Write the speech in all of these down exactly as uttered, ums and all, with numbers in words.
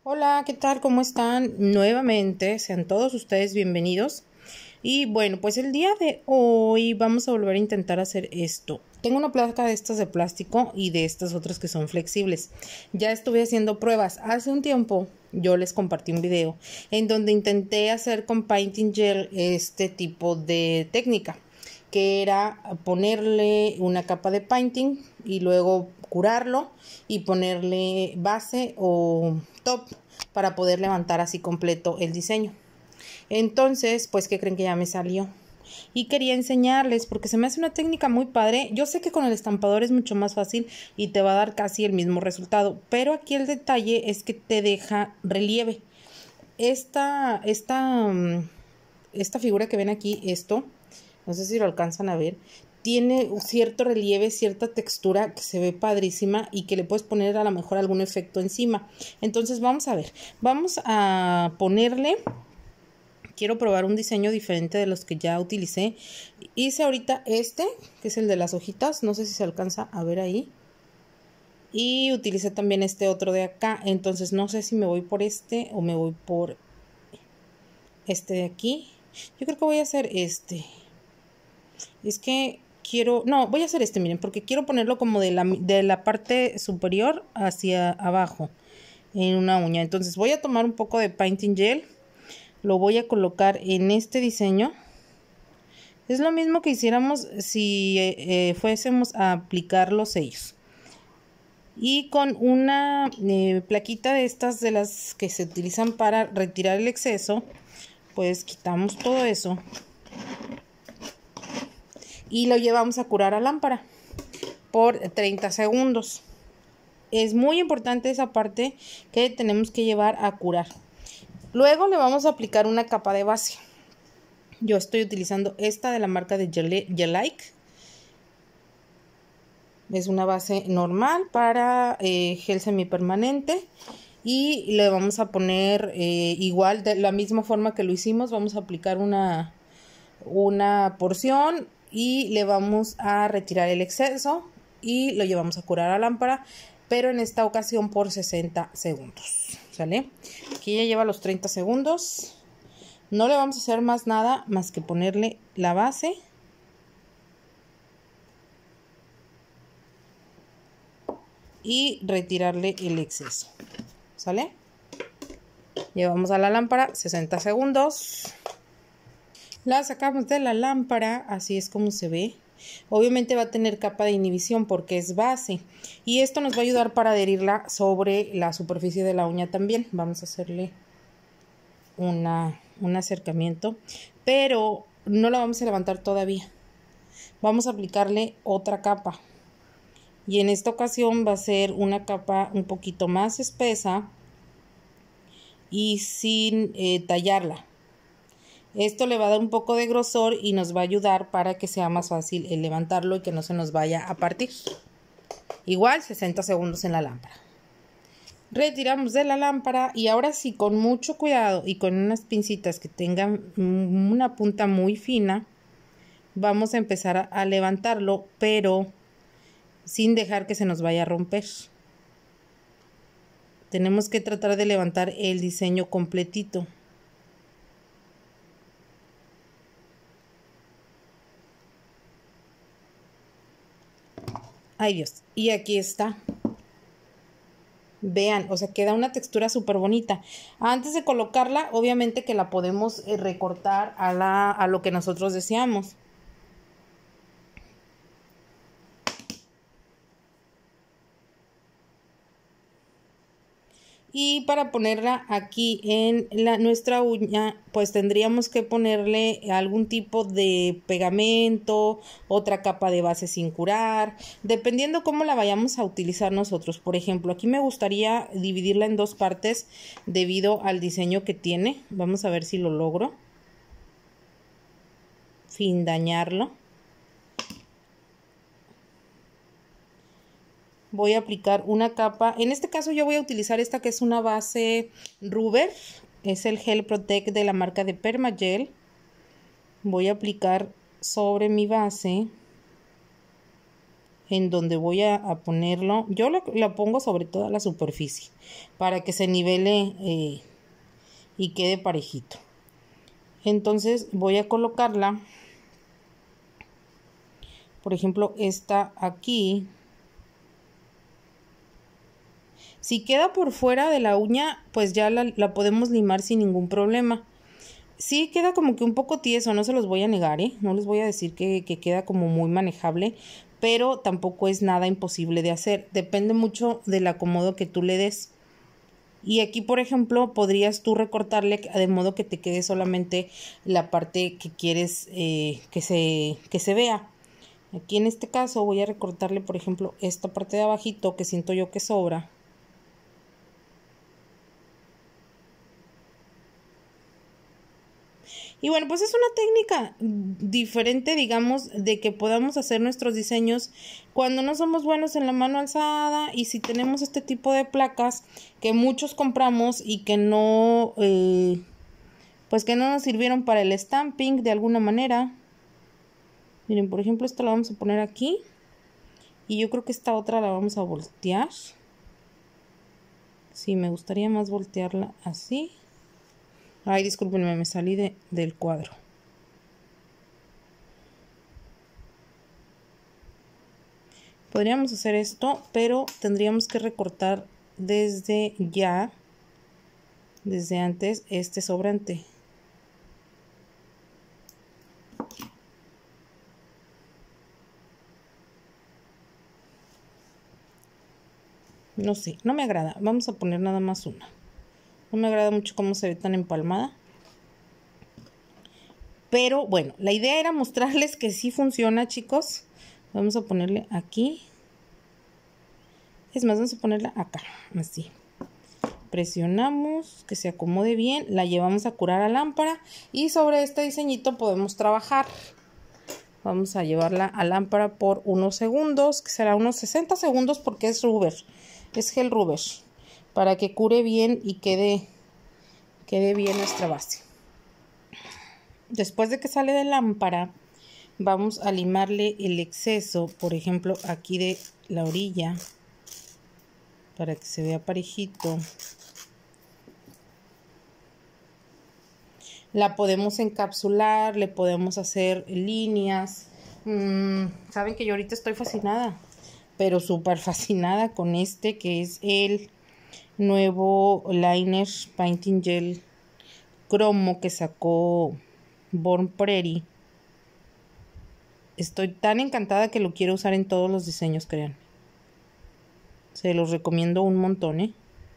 Hola, ¿qué tal? ¿Cómo están? Nuevamente, sean todos ustedes bienvenidos. Y bueno, pues el día de hoy vamos a volver a intentar hacer esto. Tengo una placa de estas de plástico y de estas otras que son flexibles. Ya estuve haciendo pruebas. Hace un tiempo yo les compartí un video en donde intenté hacer con Painting Gel este tipo de técnica, que era ponerle una capa de painting y luego curarlo y ponerle base o top para poder levantar así completo el diseño. Entonces, pues, ¿qué creen? Que ya me salió y quería enseñarles porque se me hace una técnica muy padre. Yo sé que con el estampador es mucho más fácil y te va a dar casi el mismo resultado, pero aquí el detalle es que te deja relieve. Esta, esta, esta figura que ven aquí, esto, no sé si lo alcanzan a ver, tiene cierto relieve, cierta textura que se ve padrísima y que le puedes poner a lo mejor algún efecto encima. Entonces vamos a ver, vamos a ponerle, quiero probar un diseño diferente de los que ya utilicé. Hice ahorita este, que es el de las hojitas, no sé si se alcanza a ver ahí. Y utilicé también este otro de acá, entonces no sé si me voy por este o me voy por este de aquí. Yo creo que voy a hacer este. Es que quiero, no, voy a hacer este, miren, porque quiero ponerlo como de la, de la parte superior hacia abajo en una uña. Entonces voy a tomar un poco de Painting Gel, lo voy a colocar en este diseño. Es lo mismo que hiciéramos si eh, fuésemos a aplicar los sellos. Y con una eh, plaquita de estas de las que se utilizan para retirar el exceso, pues quitamos todo eso y lo llevamos a curar a lámpara por treinta segundos. Es muy importante esa parte que tenemos que llevar a curar. Luego le vamos a aplicar una capa de base. Yo estoy utilizando esta de la marca de Gelique. Es una base normal para eh, gel semipermanente. Y le vamos a poner eh, igual de la misma forma que lo hicimos. Vamos a aplicar una, una porción y le vamos a retirar el exceso y lo llevamos a curar a lámpara, pero en esta ocasión por sesenta segundos. ¿Sale? Aquí ya lleva los treinta segundos. No le vamos a hacer más nada más que ponerle la base y retirarle el exceso. ¿Sale? Llevamos a la lámpara sesenta segundos. La sacamos de la lámpara, así es como se ve. Obviamente va a tener capa de inhibición porque es base. Y esto nos va a ayudar para adherirla sobre la superficie de la uña también. Vamos a hacerle una, un acercamiento. Pero no la vamos a levantar todavía. Vamos a aplicarle otra capa. Y en esta ocasión va a ser una capa un poquito más espesa y sin eh, tallarla. Esto le va a dar un poco de grosor y nos va a ayudar para que sea más fácil el levantarlo y que no se nos vaya a partir. Igual sesenta segundos en la lámpara. Retiramos de la lámpara y ahora sí, con mucho cuidado y con unas pincitas que tengan una punta muy fina, vamos a empezar a, a levantarlo, pero sin dejar que se nos vaya a romper. Tenemos que tratar de levantar el diseño completito. Ay Dios, y aquí está. Vean, o sea, queda una textura súper bonita. Antes de colocarla, obviamente que la podemos eh, recortar a, la, a lo que nosotros deseamos. Y para ponerla aquí en la, nuestra uña, pues tendríamos que ponerle algún tipo de pegamento, otra capa de base sin curar, dependiendo cómo la vayamos a utilizar nosotros. Por ejemplo, aquí me gustaría dividirla en dos partes debido al diseño que tiene. Vamos a ver si lo logro, sin dañarlo. Voy a aplicar una capa, en este caso yo voy a utilizar esta que es una base Rubber, es el Gel Protect de la marca de Permagel. Voy a aplicar sobre mi base en donde voy a, a ponerlo. Yo lo, lo pongo sobre toda la superficie para que se nivele eh, y quede parejito. Entonces voy a colocarla, por ejemplo, esta aquí. Si queda por fuera de la uña, pues ya la, la podemos limar sin ningún problema. Sí queda como que un poco tieso, no se los voy a negar, ¿eh? No les voy a decir que, que queda como muy manejable, pero tampoco es nada imposible de hacer. Depende mucho del acomodo que tú le des. Y aquí, por ejemplo, podrías tú recortarle de modo que te quede solamente la parte que quieres eh, que, se, que se vea. Aquí en este caso voy a recortarle, por ejemplo, esta parte de abajito que siento yo que sobra. Y bueno, pues es una técnica diferente, digamos, de que podamos hacer nuestros diseños cuando no somos buenos en la mano alzada, y si tenemos este tipo de placas que muchos compramos y que no, eh, pues que no nos sirvieron para el stamping de alguna manera. Miren, por ejemplo, esta la vamos a poner aquí y yo creo que esta otra la vamos a voltear. Sí, me gustaría más voltearla así. Ay, discúlpenme, me salí de, del cuadro. Podríamos hacer esto, pero tendríamos que recortar desde ya, desde antes, este sobrante. No sé, no me agrada. Vamos a poner nada más una. No me agrada mucho cómo se ve tan empalmada. Pero bueno, la idea era mostrarles que sí funciona, chicos. Vamos a ponerle aquí. Es más, vamos a ponerla acá, así. Presionamos, que se acomode bien. La llevamos a curar a lámpara. Y sobre este diseñito podemos trabajar. Vamos a llevarla a lámpara por unos segundos, que será unos sesenta segundos porque es rubber. Es gel rubber. Para que cure bien y quede, quede bien nuestra base. Después de que sale de lámpara, vamos a limarle el exceso, por ejemplo, aquí de la orilla, para que se vea parejito. La podemos encapsular, le podemos hacer líneas. Mm, Saben que yo ahorita estoy fascinada, pero súper fascinada con este que es el nuevo liner painting gel cromo que sacó Born Prairie. Estoy tan encantada que lo quiero usar en todos los diseños, crean. Se los recomiendo un montón, ¿eh?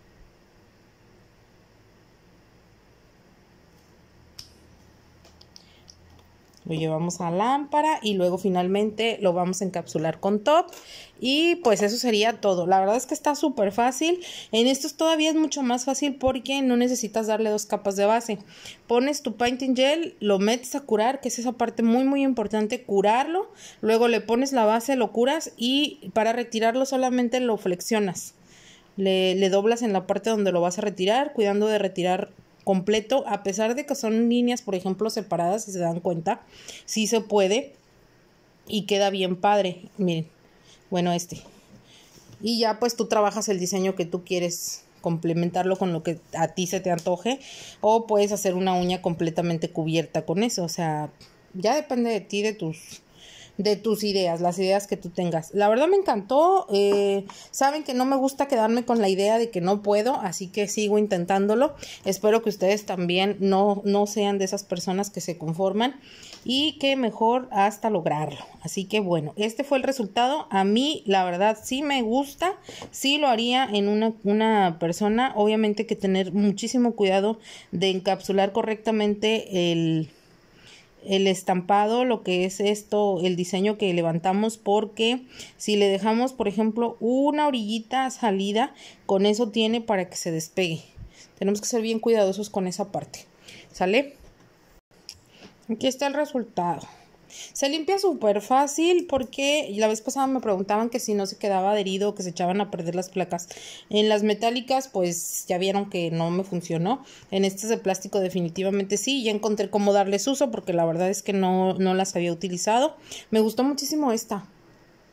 Lo llevamos a lámpara y luego finalmente lo vamos a encapsular con top. Y pues eso sería todo. La verdad es que está súper fácil. En estos todavía es mucho más fácil porque no necesitas darle dos capas de base. Pones tu painting gel, lo metes a curar, que es esa parte muy muy importante, curarlo. Luego le pones la base, lo curas y para retirarlo solamente lo flexionas. Le, le doblas en la parte donde lo vas a retirar, cuidando de retirar completo, a pesar de que son líneas, por ejemplo, separadas, si se dan cuenta, sí se puede y queda bien padre. Miren, bueno, este. Y ya pues tú trabajas el diseño que tú quieres, complementarlo con lo que a ti se te antoje, o puedes hacer una uña completamente cubierta con eso. O sea, ya depende de ti, de tus... de tus ideas, las ideas que tú tengas. La verdad me encantó. Eh, saben que no me gusta quedarme con la idea de que no puedo, así que sigo intentándolo. Espero que ustedes también no, no sean de esas personas que se conforman y que mejor hasta lograrlo. Así que bueno, este fue el resultado. A mí la verdad sí me gusta, sí lo haría en una, una persona. Obviamente hay que tener muchísimo cuidado de encapsular correctamente el... el estampado, lo que es esto, el diseño que levantamos, porque si le dejamos, por ejemplo, una orillita salida, con eso tiene para que se despegue. Tenemos que ser bien cuidadosos con esa parte. ¿Sale? Aquí está el resultado. Se limpia súper fácil porque la vez pasada me preguntaban que si no se quedaba adherido, que se echaban a perder las placas. En las metálicas pues ya vieron que no me funcionó. En estas de plástico definitivamente sí. Ya encontré cómo darles uso porque la verdad es que no, no las había utilizado. Me gustó muchísimo esta.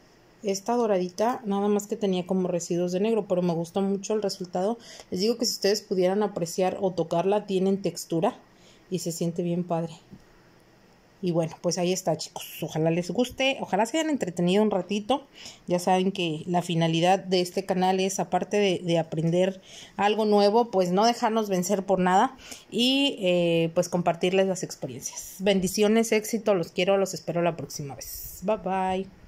esta doradita, nada más que tenía como residuos de negro, pero me gustó mucho el resultado. Les digo que si ustedes pudieran apreciar o tocarla, tienen textura y se siente bien padre. Y bueno, pues ahí está, chicos. Ojalá les guste, ojalá se hayan entretenido un ratito. Ya saben que la finalidad de este canal es, aparte de, de aprender algo nuevo, pues no dejarnos vencer por nada y eh, pues compartirles las experiencias. Bendiciones, éxito, los quiero, los espero la próxima vez. Bye bye.